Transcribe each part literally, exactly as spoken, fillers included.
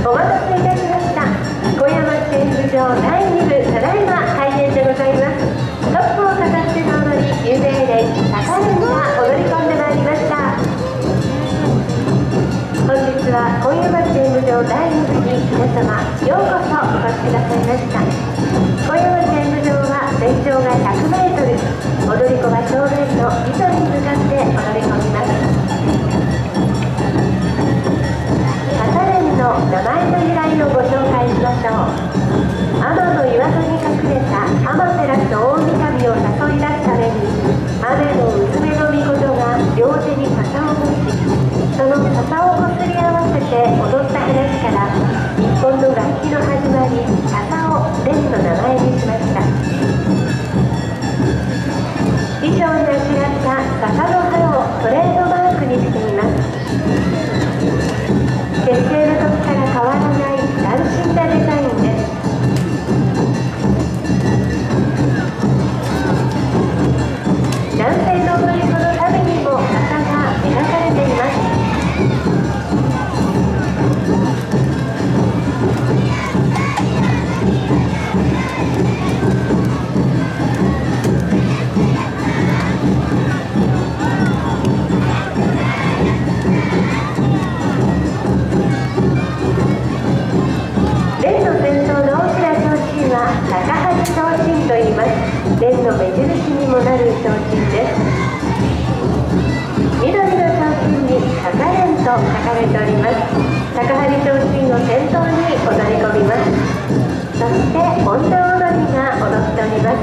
お待たせいたしました。小山演舞場だいに部、ただいま開演でございます。トップを飾っての踊り、有名連高連が踊り込んでまいりました。本日は小山演舞場だいに部に皆様ようこそお越しくださいました。小山演舞場は全長がひゃくメートル、踊り子は正面の糸に向かって踊り込みます。の名前の由来をご紹介しましょう。天の岩戸に隠れた天照大神を誘い出すために、雨の娘の御事が両手に笹を持ち、その笹をこすり合わせて踊った話から、日本の楽器の始まり、笹を連の名前にしました。衣装にあしらった笹の葉をトレードマークにしています。結成の時から変わらない斬新なデザインです。男性の踊り子のためにも笹が描かれています。連の目印にもなる提灯です。緑の提灯に高連と書かれております。高張提灯を先頭に踊り込みます。そして女踊りが踊っております。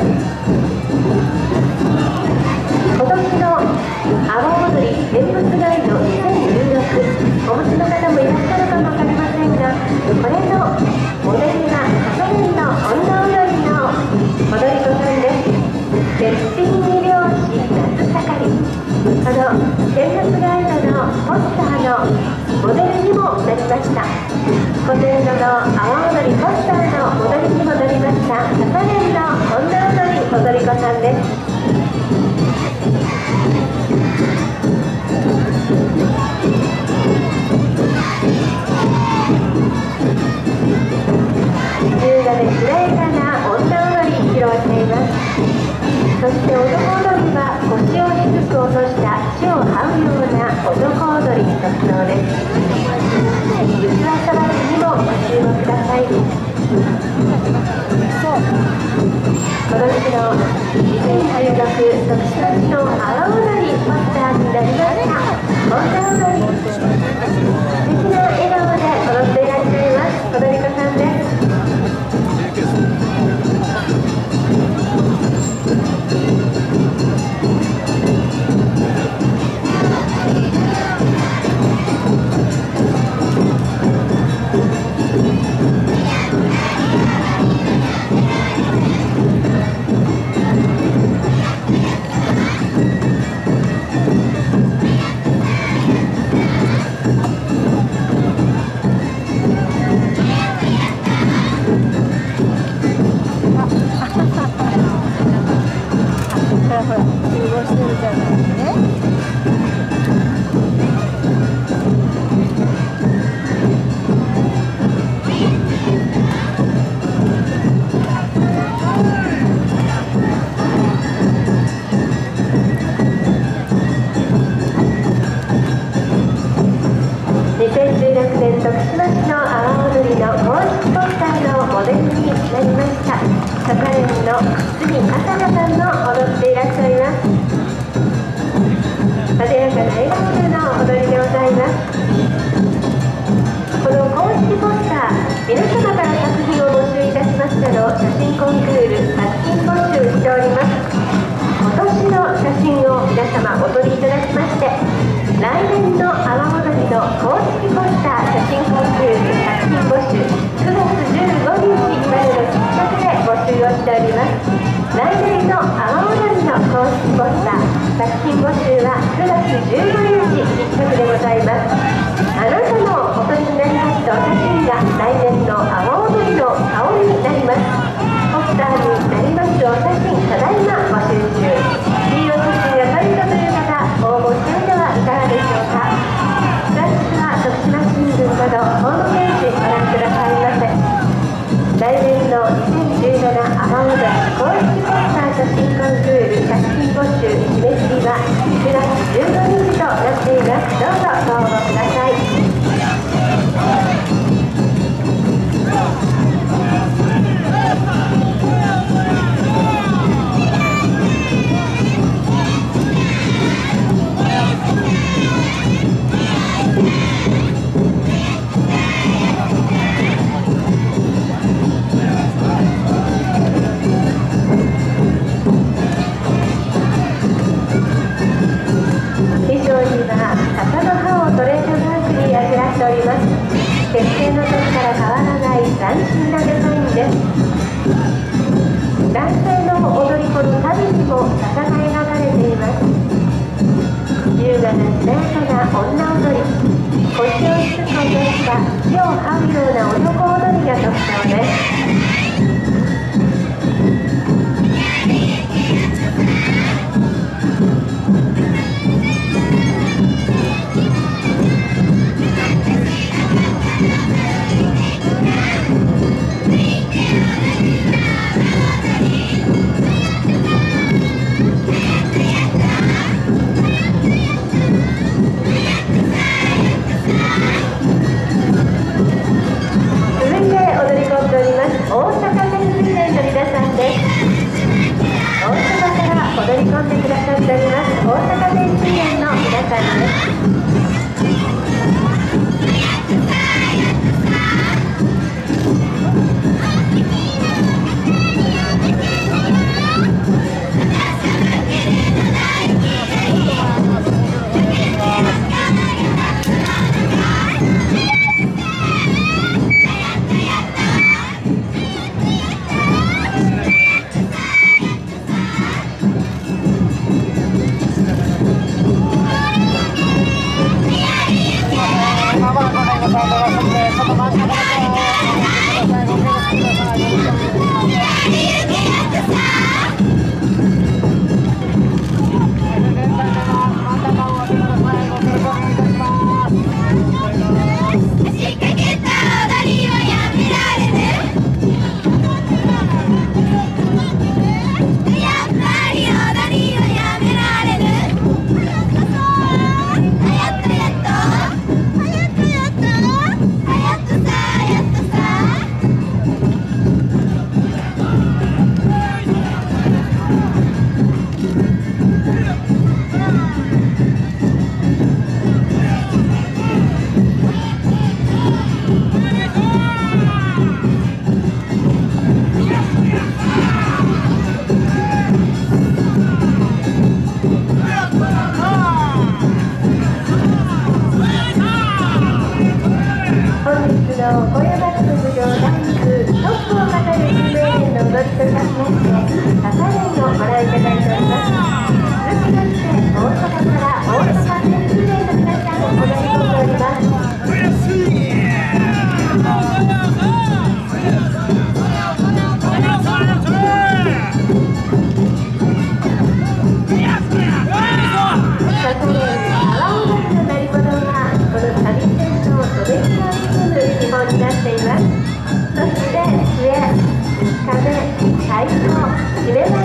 今年の阿波踊り見物ガイドにせんじゅうろく、お持ちの方もいらっしゃるかもわかりませんが、これのモデルが高連の女踊りの踊り子さんです。絶品二拍子夏盛り、この見物ガイドのポスターのモデルにもなりました。今年度の阿波踊りポスターのモデルにもなりました高連の女踊り踊り子さんです。優雅でしなやかな女踊り披露しています。そして男踊りは腰を低く落とした地を這うような男踊り特徴です。うちわさばきにもご注目ください。この日のにせんじゅうろく徳島市の阿波踊りポスターになりました。女踊り、素敵な笑顔で踊っていらっしゃいます踊り子さんです。にせんじゅうろくねん徳島市の阿波踊りの公式ポスターのモデルになりました高連の杉朝香さんの踊っていらっしゃいます。艶やかな笑顔での踊りでございます。この公式ポスター、皆様から作品を募集いたしましたの写真コンクール作品募集しております。今年の写真を皆様お撮りいただきまして、来年の阿波踊りの公式ポスター写真コンクール作品募集くがつじゅうごにちまでのきっかけで募集をしております。来年の阿波踊りの公式ポスター作品募集はくがつじゅうごにちきっかけでございます。あなたのお撮りになりますお写真が来年の阿波踊りの顔になります。ポスターになりますお写真ただいま募集中。いいお写真が撮れたという方、応募してみてはいかがでしょうか。詳しくは徳島新聞などホームページご覧ください。 どうぞご応募ください。結成の時から変わらない斬新なデザインです。男性の踊り子の旅にも笹が描かれています。優雅なしなやかな女踊り、腰を低く落とした地を這うような男踊りが特徴です。踊り込んでくださっております大阪天水園の皆さんです。そして笛、風、太鼓、締めの